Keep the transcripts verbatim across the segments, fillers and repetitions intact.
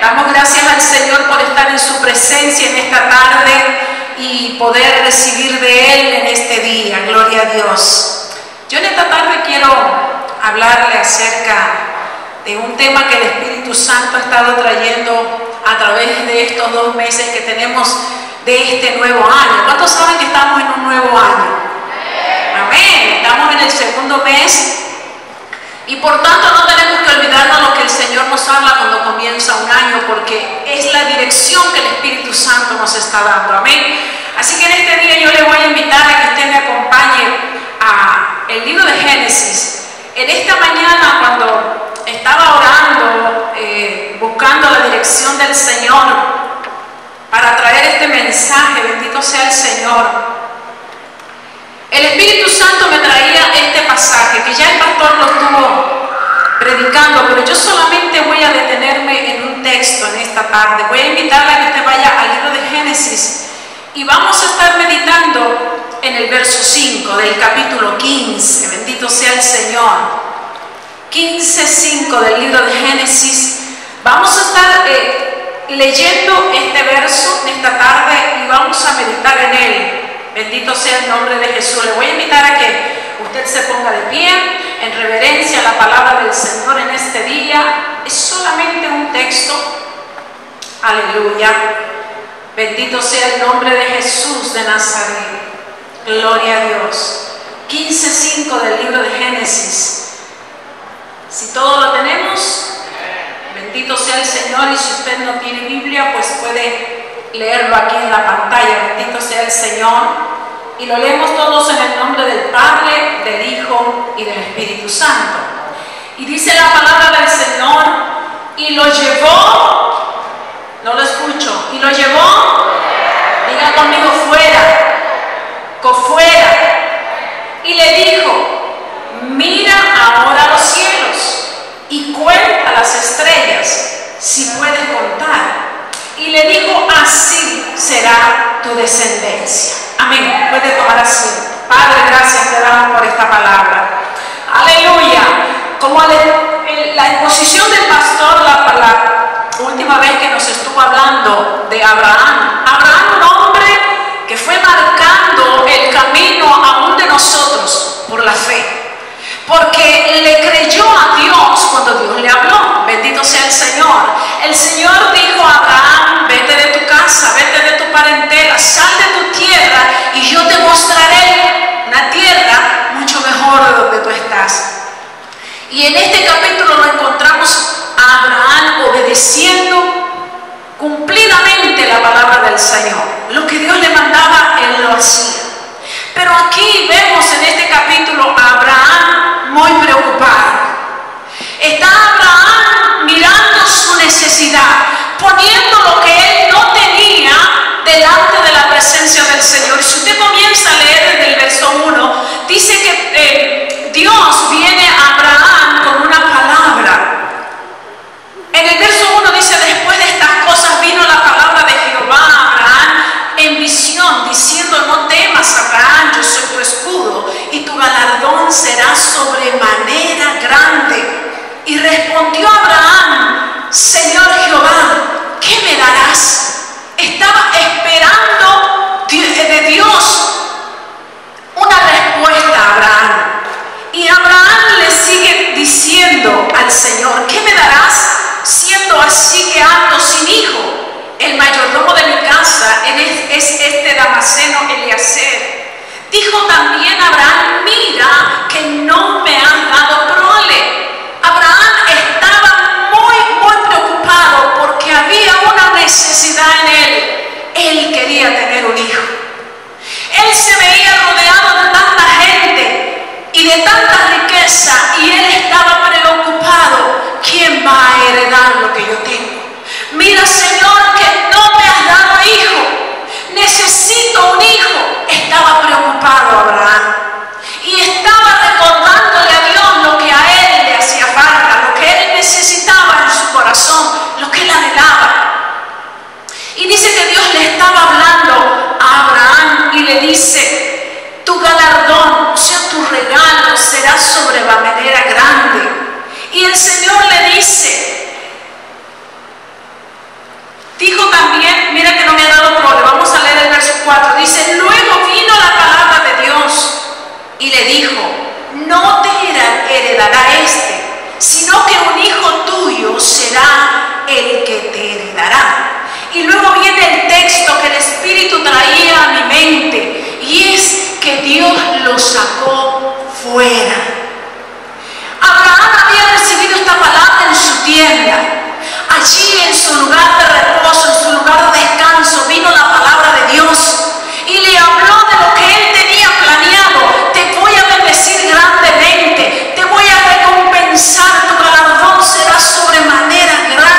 Damos gracias al Señor por estar en su presencia en esta tarde y poder recibir de Él en este día. Gloria a Dios. Yo en esta tarde quiero hablarle acerca de un tema que el Espíritu Santo ha estado trayendo a través de estos dos meses que tenemos de este nuevo año. ¿Cuántos saben que estamos en un nuevo año? Amén. Estamos en el segundo mes y por tanto no tenemos que olvidarnos lo que el Señor nos habla cuando comienza un año, porque es la dirección que el Espíritu Santo nos está dando. Amén. Así que en este día yo le voy a invitar a que usted me acompañe a el libro de Génesis. En esta mañana, cuando estaba orando, eh, buscando la dirección del Señor para traer este mensaje, bendito sea el Señor, el Espíritu Santo me traía este pasaje, que ya el pastor lo estuvo predicando, pero yo solamente voy a detenerme en un texto en esta tarde. Voy a invitarle a que usted vaya al libro de Génesis y vamos a estar meditando en el verso cinco del capítulo quince, bendito sea el Señor. quince, cinco del libro de Génesis. Vamos a estar eh, leyendo este verso en esta tarde y vamos a meditar en él. Bendito sea el nombre de Jesús. Le voy a invitar a que usted se ponga de pie en reverencia a la palabra del Señor en este día. Es solamente un texto. Aleluya. Bendito sea el nombre de Jesús de Nazaret. Gloria a Dios. quince, cinco del libro de Génesis. Si todo lo tenemos, bendito sea el Señor. Y si usted no tiene Biblia, pues puede leerlo aquí en la pantalla. Bendito sea el Señor. Y lo leemos todos en el nombre del Padre, del Hijo y del Espíritu Santo. Y dice la palabra del Señor: y lo llevó, no lo escucho, y lo llevó, diga conmigo, fuera, fuera, y le dijo: mira ahora los cielos y cuenta las estrellas, si puedes contar. Y le dijo: así será tu descendencia. Amén. Puede tomar asiento. Padre, gracias te damos por esta palabra. Aleluya. Como el, la exposición del pastor la, la última vez que nos estuvo hablando de Abraham. Abraham, un hombre que fue marcando el camino aún de nosotros por la fe, porque le creyó a Dios cuando Dios le habló. Bendito sea el Señor. El Señor dijo a Abraham: vete de tu casa, vete de tu parentela, sal de tu tierra y yo te mostraré una tierra mucho mejor de donde tú estás. Y en este capítulo lo encontramos a Abraham obedeciendo cumplidamente la palabra del Señor. Lo que Dios le mandaba, él lo hacía. Pero aquí vemos en este capítulo a Abraham muy preocupado. Está Abraham mirando su necesidad, poniendo lo que él no tenía delante de la presencia del Señor. Y si usted comienza a leer desde el verso uno, dice que eh, Dios viene a Abraham con una palabra. En el verso uno dice: después de estas cosas vino la palabra de Jehová a Abraham en visión, diciendo: no temas, Abraham, yo soy tu escudo y tu galardón será sobremanera grande. Y respondió Abraham: Señor Jehová, ¿qué me darás? Estaba esperando de Dios una respuesta a Abraham. Y Abraham le sigue diciendo al Señor: ¿qué me darás? Siendo así que ando sin hijo, el mayordomo de mi casa es este Damaseno Eliezer. Dijo también Abraham: mira que no me has dado prole. Abraham estaba muy, muy preocupado porque había una necesidad en él. Él quería tener un hijo. Él se veía rodeado de tanta gente y de tanta riqueza, y él estaba preocupado: ¿quién va a heredar lo que yo tengo? Mira, Señor, que no me has dado hijo. Necesito un hijo. Estaba preocupado Abraham y estaba recordándole a Dios lo que a él le hacía falta, lo que él necesitaba en su corazón, lo que él anhelaba. Y dice que Dios le estaba hablando a Abraham y le dice: tu galardón, o sea, tu regalo será sobremanera grande. Y el Señor le dice: mira que no me ha dado problema. Vamos a leer el verso cuatro. Dice, luego vino la palabra de Dios y le dijo, no te heredará este, sino que un hijo tuyo será el que te heredará. Y luego viene el texto que el Espíritu traía a mi mente, y es que Dios lo sacó fuera. Abraham había recibido esta palabra en su tienda. Allí en su lugar de reposo, en su lugar de descanso, vino la palabra de Dios y le habló de lo que él tenía planeado. Te voy a bendecir grandemente, te voy a recompensar, tu galardón será sobremanera grande.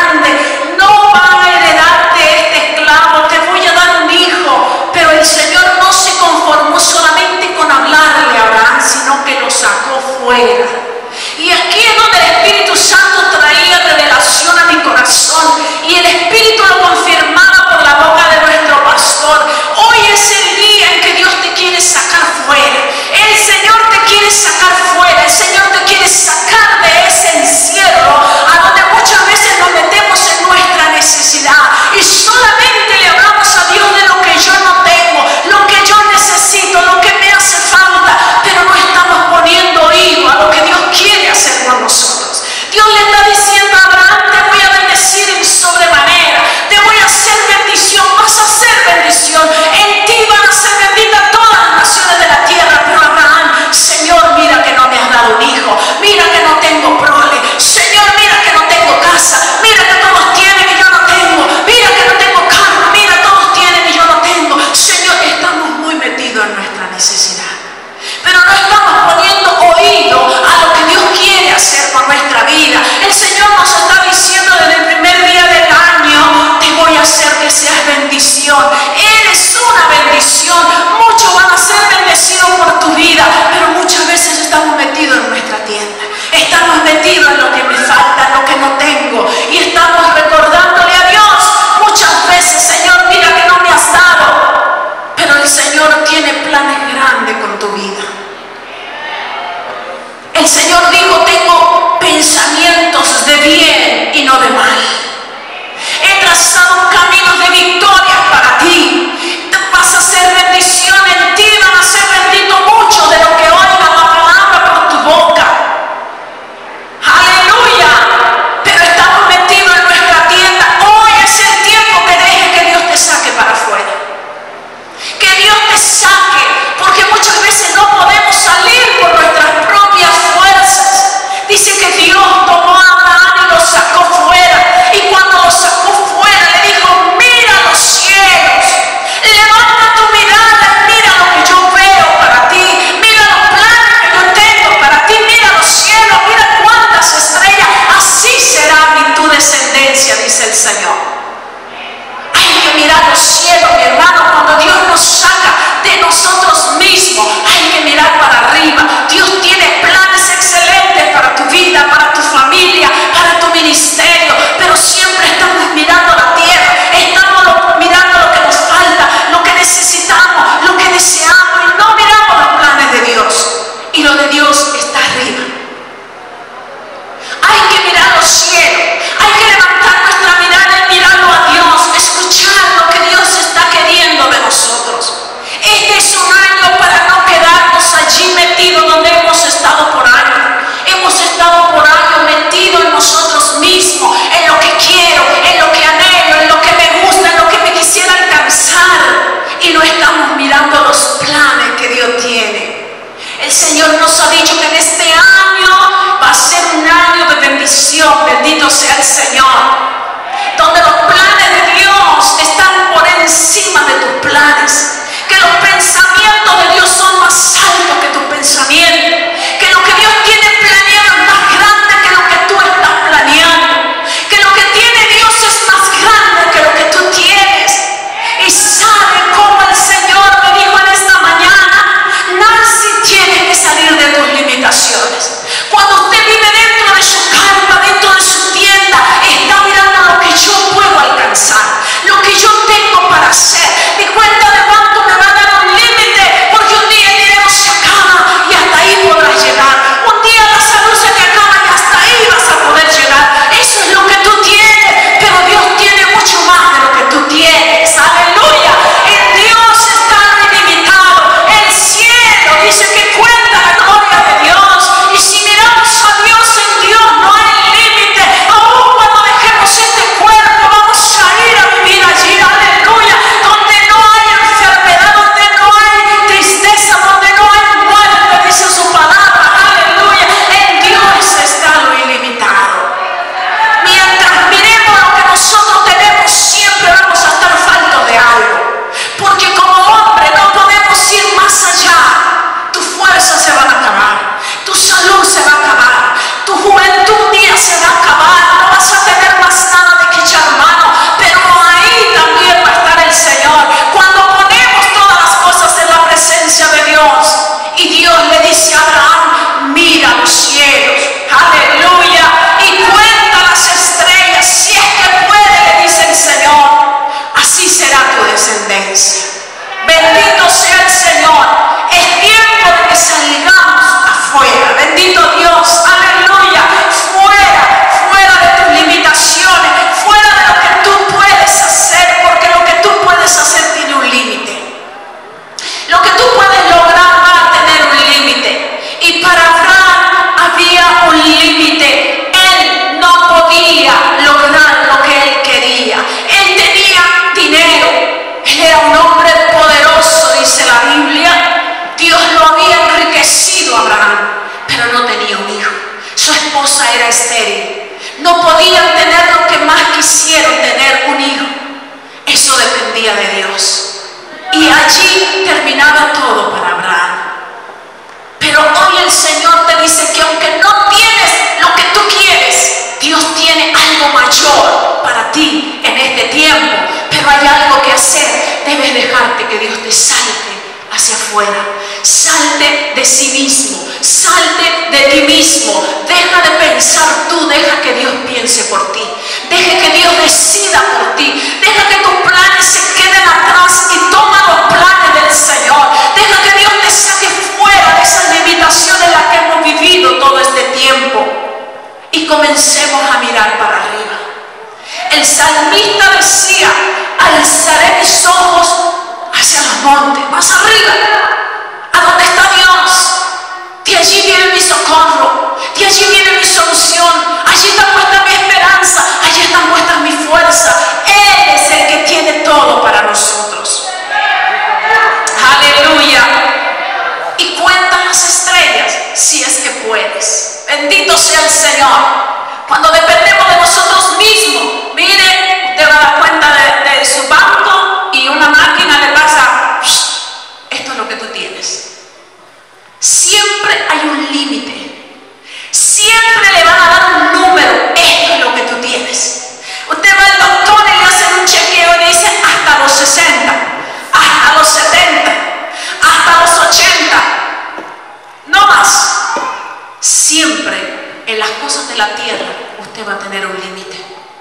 de sí mismo, salte de ti mismo, deja de pensar tú, deja que Dios piense por ti, deja que Dios decida por ti, deja que tus planes se queden atrás y toma los planes del Señor, deja que Dios te saque fuera de esas limitaciones en las que hemos vivido todo este tiempo y comencemos a mirar para arriba. El salmista decía: alzaré mis ojos hacia los montes, más arriba, a donde está Dios. De allí viene mi socorro, de allí viene mi solución, allí está puesta mi esperanza, allí están puestas mi fuerza. Él es el que tiene todo para nosotros. Aleluya. Y cuenta las estrellas si es que puedes. Bendito sea el Señor. Cuando dependemos de nosotros mismos, mire, usted va a dar cuenta de, de su banco y una máquina le pasa: esto es lo que tú tienes. Siempre hay un límite, siempre le van a dar un número: esto es lo que tú tienes. Usted va al doctor y le hacen un chequeo y dice hasta los sesenta, hasta los setenta, hasta los ochenta, no más. Siempre en las cosas de la tierra usted va a tener un límite.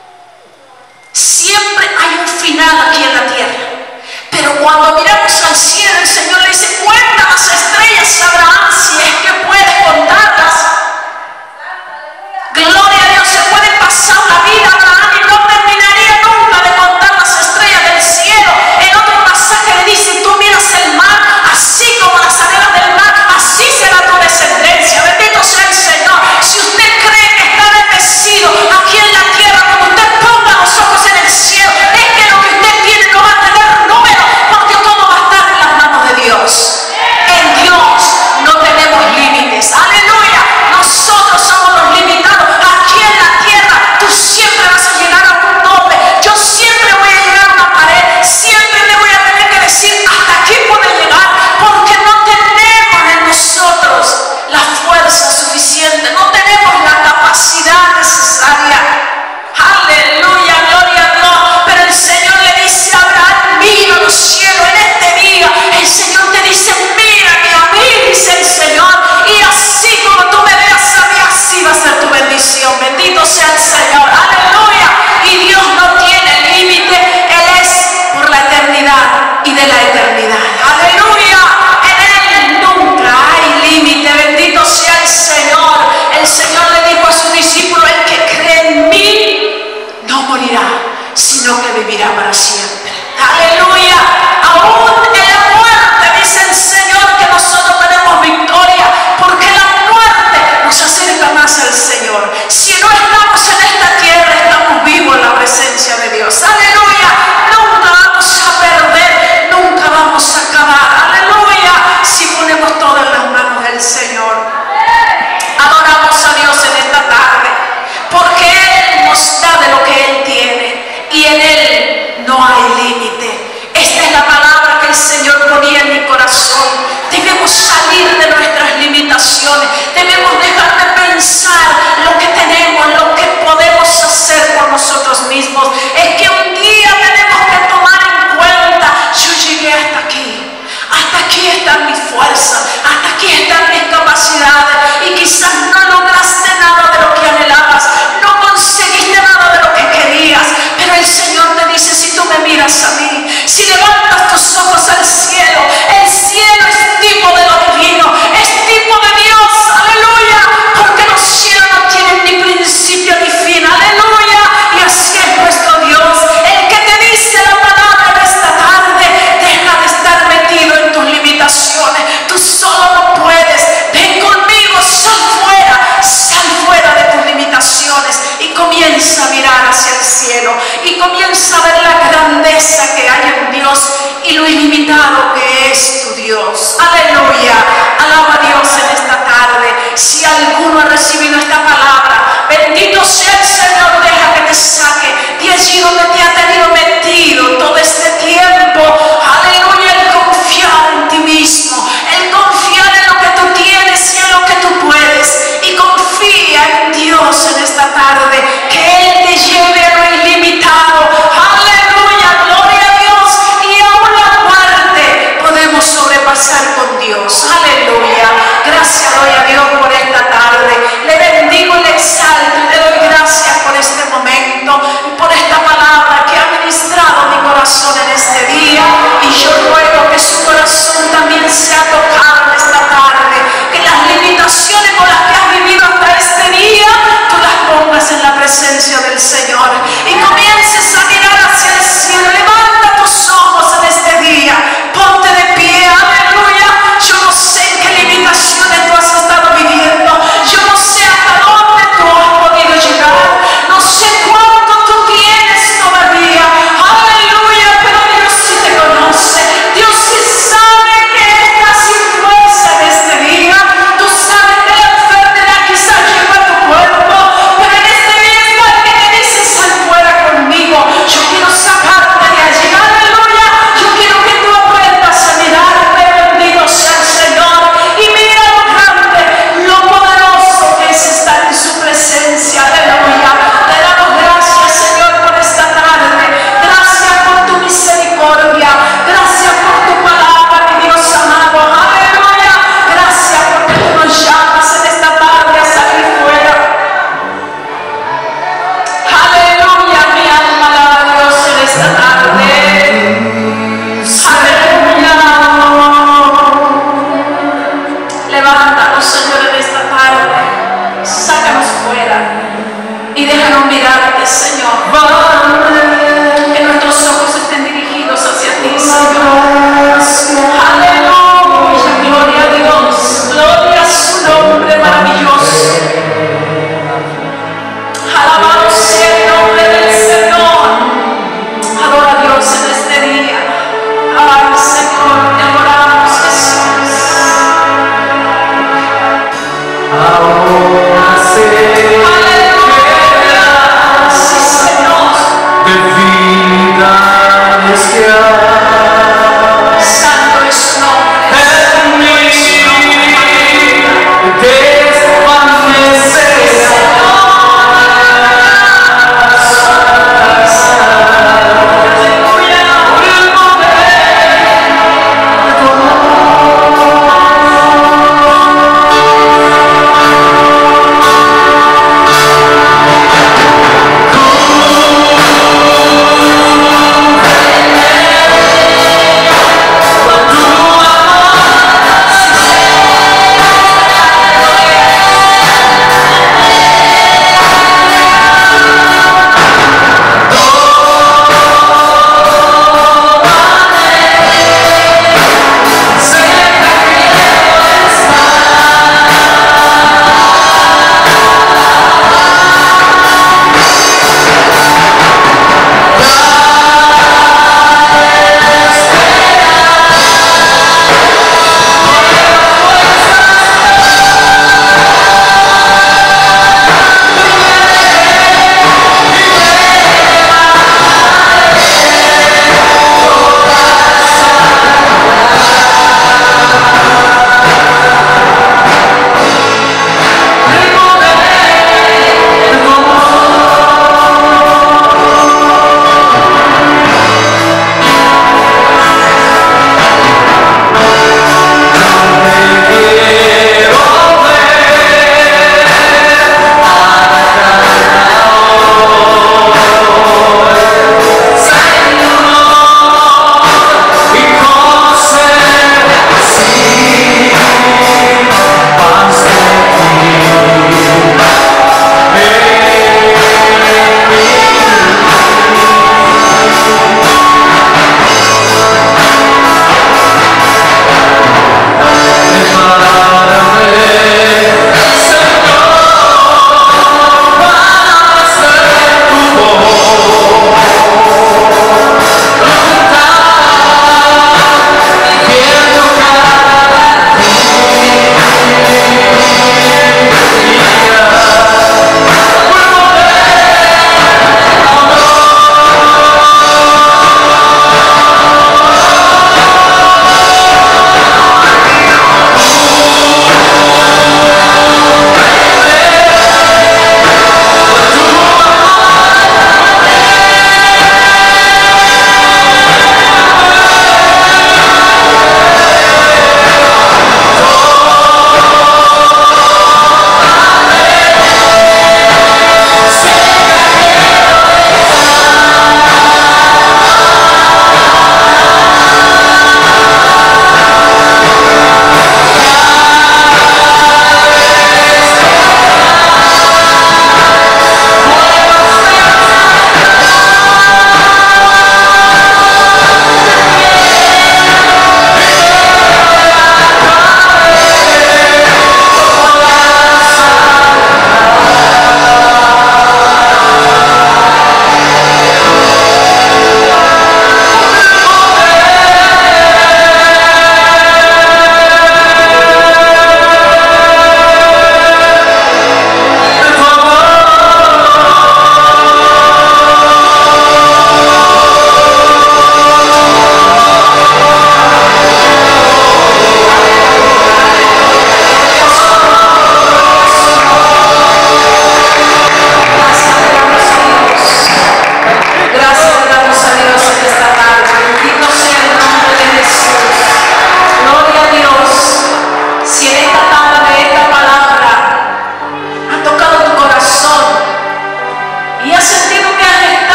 Siempre hay un final aquí en la tierra. Pero cuando miramos al cielo, el Señor le dice: cuenta las estrellas, Abraham, si es que puedes contarlas. Gloria a Dios, se puede pasar la vida, Abraham, y no terminaría nunca de contar las estrellas del cielo. En otro pasaje le dice: tú miras el mar, así como las arenas del mar, así será tu descendencia. Bendito sea el Señor. Si usted cree que está bendecido aquí en la tierra, cuando usted ponga los ojos en el cielo, es que lo que usted tiene no va a tener número, porque todo va a estar en las manos de Dios. En Dios no tenemos límites. Aleluya. Nosotros somos los limitados. Aquí en la tierra tú siempre vas a llegar a un tope. Yo siempre voy a llegar a una pared. Siempre te voy a tener que decir: hasta aquí puedo llegar, porque no tenemos en nosotros la fuerza suficiente, no tenemos la capacidad necesaria. Aleluya, gloria a Dios. Pero el Señor le dice a Abraham: mira los cielos en este día. El Señor te dice: mírame a mí, dice el Señor, y así como tú me veas a mí, así va a ser tu bendición. Bendito sea el Señor. Aleluya. Y Dios no tiene límite. Él es por la eternidad y de la eternidad. Aleluya. En Él nunca hay límite. Bendito sea el Señor. El Señor le dijo a sus discípulos: el que cree en mí no morirá, sino que vivirá para siempre. Aleluya. Aún en la muerte dice el Señor que nosotros tenemos victoria, porque la muerte nos acerca más al Señor. Si no estamos en esta tierra, estamos vivos en la presencia de Dios. Aleluya. Nunca vamos a perder, nunca vamos a acabar. Aleluya. Si ponemos todo en las manos del Señor. Adoramos a Dios en esta tarde, porque Él nos da de lo que Él tiene y en Él no hay límite. Esta es la palabra que el Señor ponía en mi corazón. Debemos salir de nuestras limitaciones, debemos dejar de pensar lo que tenemos, lo que podemos hacer por nosotros mismos. Es que un día tenemos que tomar en cuenta: yo llegué hasta aquí, hasta aquí está mi fuerza, hasta aquí están mis capacidades, y quizás no lograste nada de lo que anhelabas, no conseguiste nada de lo que querías, pero el Señor te dice: si tú me miras a mí, si levantas tus ojos al cielo, el cielo es tipo de lo divino, es tipo de Dios. Aleluya. Porque los cielos no tienen ni principio ni fin. Aleluya. Y así es nuestro Dios, el que te dice la palabra de esta tarde: deja de estar metido en tus limitaciones, tú solo no puedes. Ven conmigo, sal fuera, sal fuera de tus limitaciones y comienza a mirar hacia el cielo y comienza a ver la grandeza que hay en Dios y lo ilimitado que es tu Dios. Aleluya. Alaba a Dios en esta tarde. Si alguno ha recibido esta palabra, bendito sea el Señor. Deja que te saque de allí donde te ha tenido metido todo este tiempo. Aleluya. El confiar en ti mismo, el confiar en lo que tú tienes y en lo que tú puedes, y confía en Dios en esta tarde, que Él te lleve a lo ilimitado. Aleluya. Gloria a Dios. Y aún la muerte podemos sobrepasar con Dios. Aleluya.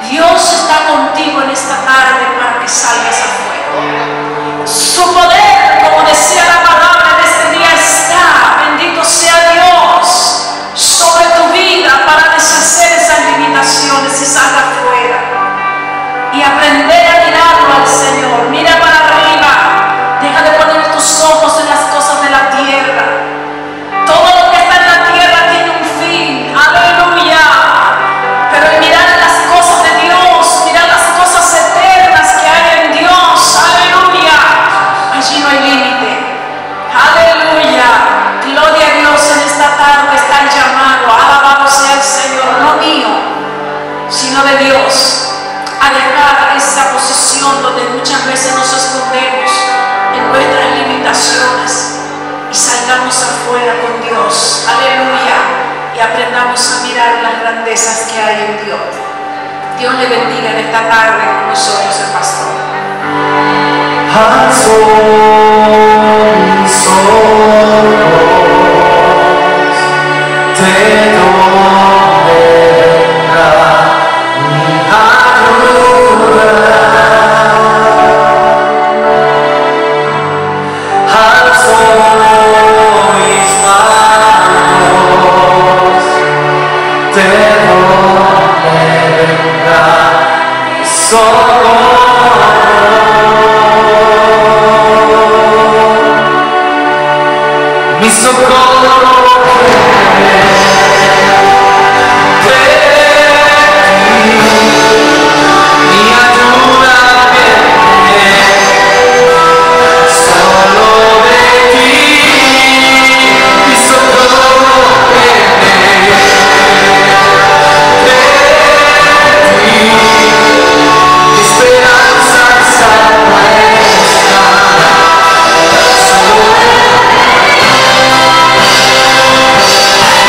Dios está contigo en esta tarde para que salgas afuera. Su poder, como decía la palabra en este día, está, bendito sea Dios, sobre tu vida para deshacer esas limitaciones y salga afuera. Y aprender a mirarlo al Señor. Mira para arriba. Deja de poner tus ojos en las cosas de la tierra. Todo lo que está en la tierra tiene un fin. Aleluya. Pero el mirar en las cosas de Dios, mirar las cosas eternas que hay en Dios. Aleluya. Allí no hay límite. Aleluya. Gloria a Dios, en esta tarde está el llamado. Alabado sea el Señor. No mío, sino de Dios. A dejar esa posición donde muchas veces nos escondemos en nuestras limitaciones y salgamos afuera con Dios. Aleluya. Y aprendamos a mirar las grandezas que hay en Dios. Dios le bendiga en esta tarde con nosotros el pastor. Alzo mis ojos, te donde vendrá mi ayuda. Alzo mis manos, te donde vendrá mi socorro. Mi socorro de ti, mi ayuda viene solo de ti. Mi socorro viene de ti, mi esperanza está puesta solo de ti.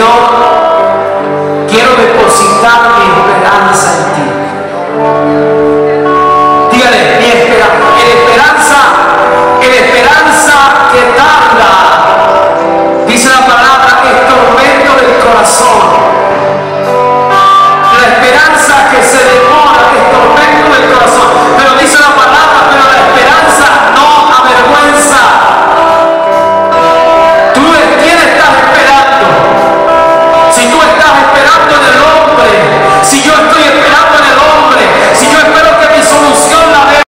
Señor